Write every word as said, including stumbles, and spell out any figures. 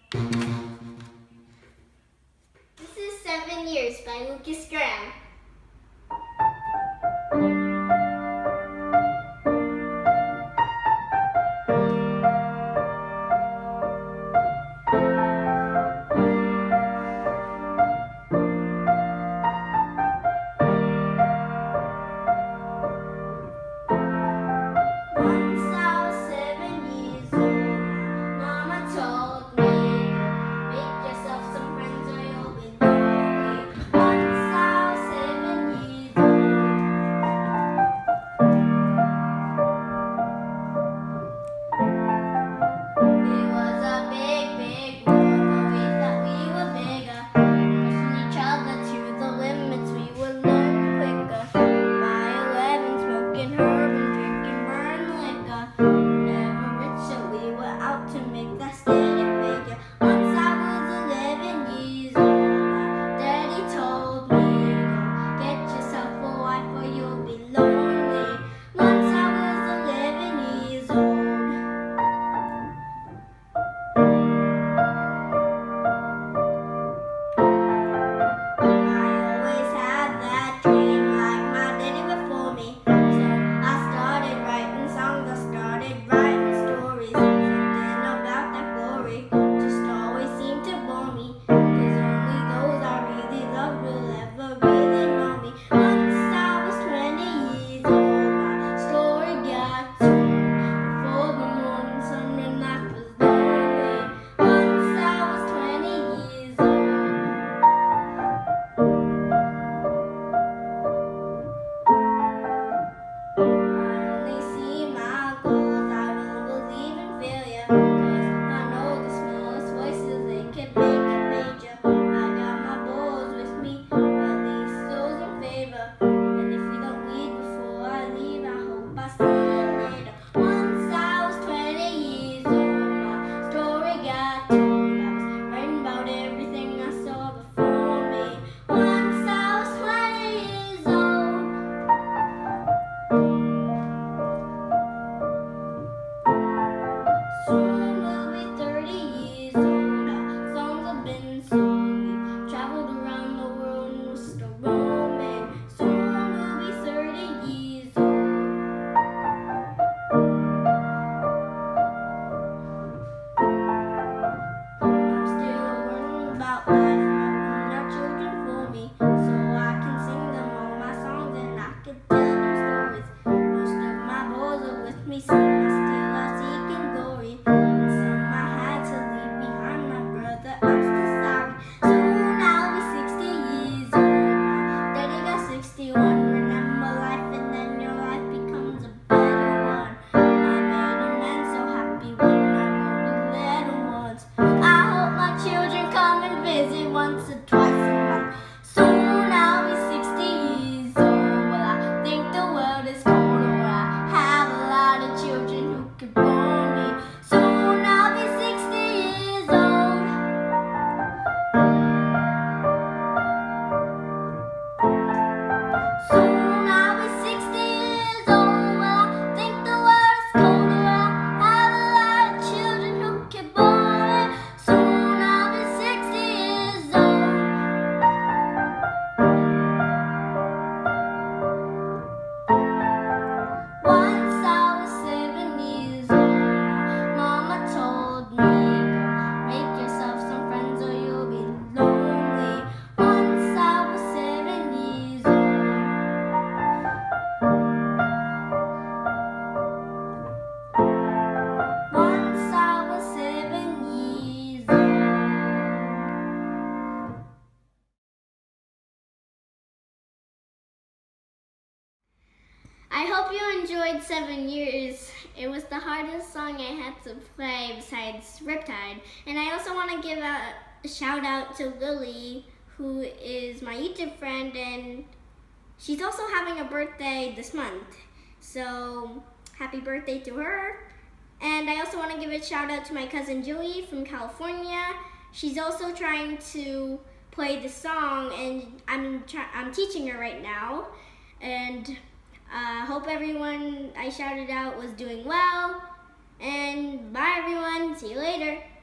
This is Seven Years by Lucas Graham. I hope you enjoyed Seven Years. It was the hardest song I had to play besides Riptide. And I also want to give a, a shout out to Lily, who is my YouTube friend, and she's also having a birthday this month. So happy birthday to her. And I also want to give a shout out to my cousin Joey from California. She's also trying to play the song, and I'm, I'm teaching her right now. And I uh, hope everyone I shouted out was doing well. And bye everyone, see you later.